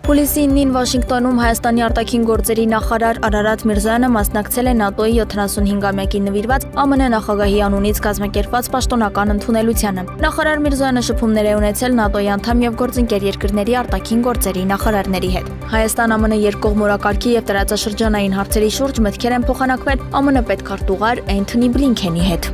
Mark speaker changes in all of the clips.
Speaker 1: Հուլիսի 9-ին Վաշինգտոնում Հայաստանի արտաքին գործերի նախարար Արարատ Միրզոյանը մասնակցել է ՆԱՏՕ-ի 75-ամյակին նվիրված ԱՄՆ նախագահի անունից կազմակերպված պաշտոնական ընդունելությանը։ Նախարար Միրզոյանը շփումներ է ունեցել ՆԱՏՕ-ի անդամ եւ գործընկեր երկրների արտաքին գործերի նախարարների հետ։ Հայաստան-ԱՄՆ երկկողմ օրակարգի եւ տարածաշրջանային հարցերի շուրջ մտքեր են փոխանակվել ԱՄՆ պետքարտուղար Էնթոնի Բլինքենի հետ։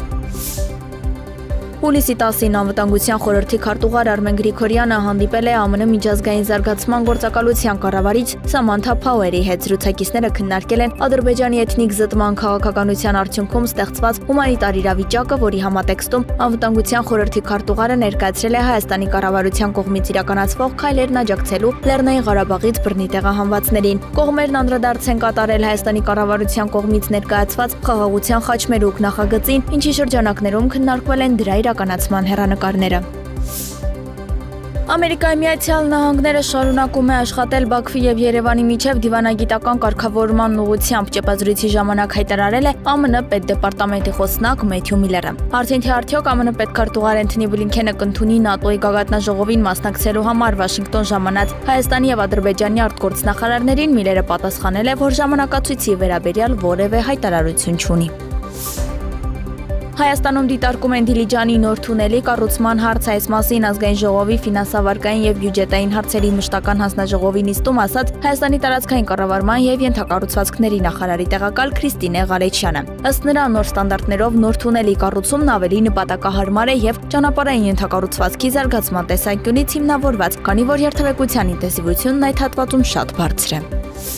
Speaker 1: Հուլիսի 10-ին Անվտանգության խորհրդի քարտուղար Արմեն Գրիգորյանը հանդիպել է ԱՄՆ միջազգային զարգացման գործակալության կառավարիչ Սամանթա Փաուերի հետ։ Զրուցակիցները քննարկել են Ադրբեջանի էթնիկ զտման քաղաքականության արդյունքում ստեղծված հումանիտար իրավիճակը, որի համատեքստում Անվտանգության խորհրդի քարտուղարը ներկայացրել է Հայաստանի կառավարության կողմից իրականացվող քայլերն աջակցելու Լեռնային Ղարաբաղից բռնի տեղահանվածներին։ Կողմերն անդրադարձ են կատարել Հայաստանի կառավարության կողմից ներկայացված խաղաղության խաչմերուկ նախագծին, ինչի շրջանակներում քննարկվել են դրա իրականացման հեռանկարները։ Ամերիկայի Միացյալ Նահանգները շարունակում է աշխատել Բաքվի եւ Երևանի միջև դիվանագիտական կարգավորման ուղղությամբ, ճեպազրույցի ժամանակ հայտարարել է ԱՄՆ պետդեպարտամենտի խոսնակ Մեթյու Միլլերը։ Հարցին թե արդյոք ԱՄՆ պետքարտուղար Էնթոնի Բլինքենը կընդունի ՆԱՏՕ-ի գագաթնաժողովին մասնակցելու համար Վաշինգտոն ժամանած Հայաստանի եւ Ադրբեջանի արտգործնախարարներին, Միլլերը պատասխանել է, որ ժամանակացույցի վերաբերյալ որևէ հայտարարություն չունի։ Հայաստանում դիտարկում են Դիլիջանի նոր թունելի կառուցման հարց։ Այս մասին ազգային ժողովի ֆինանսավարկային եւ բյուջետային հարցերի մշտական հանձնաժողովի նիստում ասաց Հայաստանի տարածքային կառավարման եւ ենթակառուցվածքների նախարարի տեղակալ Քրիստինե Ղալեչյանը։ Ըստ նրա, նոր ստանդարտներով նոր թունելի կառուցումն ավելի նպատակահարմար է եւ ճանապարհային ենթակառուցվածքի զարգացման տեսանկյունից հիմնավորված, քանի որ երթևեկության ինտենսիվությունն այդ հատվածում շատ բարձր է։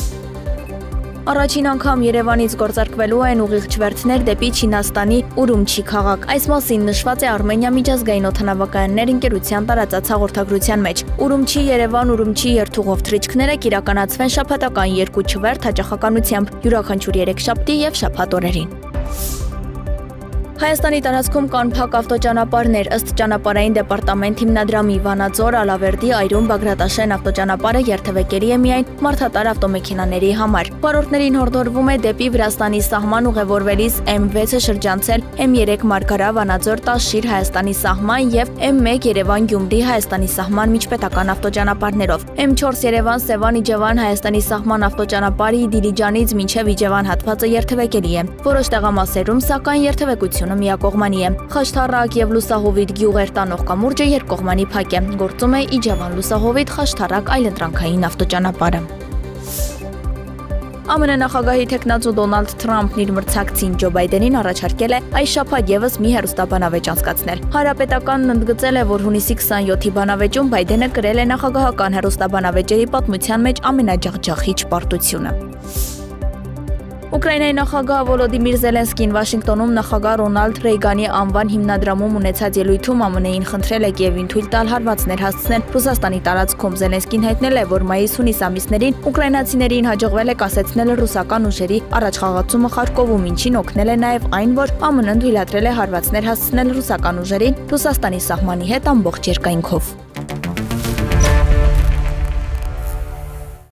Speaker 1: Առաջին անգամ Երևանից գործարկվելու են ուղիղ չվերթներ դեպի Չինաստանի Ուրումչի քաղաք։ Այս մասին նշված է Արմենիա միջազգային օդանավակայաններ ընկերության տարածած հաղորդագրության մեջ։ Ուրումչի-Երևան-Ուրումչի երթուղով թռիչքները կիրականացվեն շաբաթական 2 չվերթ հաճախականությամբ, յուրաքանչյուր 3 շաբթի եւ շաբաթ օրերին։ Հայաստանի տարածքում կան փակ ավտոճանապարհներ։ Ըստ ճանապարհային դեպարտամենտ հիմնադրամի Վանաձոր, Ալավերդի, Այրում, Բագրատաշեն ավտոճանապարհը երթևեկելի է միայն մարդատար ավտոմեքենաների համար։ Վարորդներին հորդորվում է դեպի Վրաստանի սահման ուղևորվելիս M6-ը շրջանցել M3 Մարգարա, Վանաձոր, Տաշիր Հայաստանի սահման եւ M1 Երևան-Գյումրի Հայաստանի սահման միջպետական ավտոճանապարհներով։ M4 Երևան-Սևան Իջևան Հայաստանի սահման ավտոճանապարհի Դիլիջանից մինչև Իջևան հատվածը երթևեկելի է։ Որոշ տեղամասերում սակայն երթևեկությունը միակողմանի է։ Խաշթառակ եւ Լուսահովիտ գյուղեր տանող կամուրջը երկկողմանի փակ է։ Գործում է Իջևան-Լուսահովիտ Խաշթառակ այլընտրանքային ավտոճանապարհը։ ԱՄՆ նախագահի թեկնածու Դոնալդ Թրամփն իր մրցակցին Ջո Բայդենին առաջարկել է այս շաբաթ եւս մի հեռուստաբանավեճ անցկացնել։ Հանրապետականն ընդգծել է, որ հունիսի 27-ի բանավեճում Բայդենը կրել է նախագահական հեռուստաբանավեճերի պատմության մեջ ամենաջախջախիչ պարտությունը։ Ուկրաինայի նախագահ Վոլոդիմիր Զելենսկին Վաշինգտոնում նախագահ Ռոնալդ Ռեյգանի անվան հիմնադրամում ունեցած ելույթում ԱՄՆ-ին խնդրել է Կիևին թույլ տալ հարվածներ հասցնել Ռուսաստանի տարածքում։ Զելենսկին հայտնել է, որ մայիս-հունիս ամիսներին ուկրաինացիներին հաջողվել է կասեցնել ռուսական ուժերի առաջխաղացումը Խարկովում, ինչին օգնել է նաև այն, որ ԱՄՆ-ն թույլատրել է հարվածներ հասցնել ռուսական ուժերին Ռուսաստանի սահմանի հետ ամբողջ երկայնքով։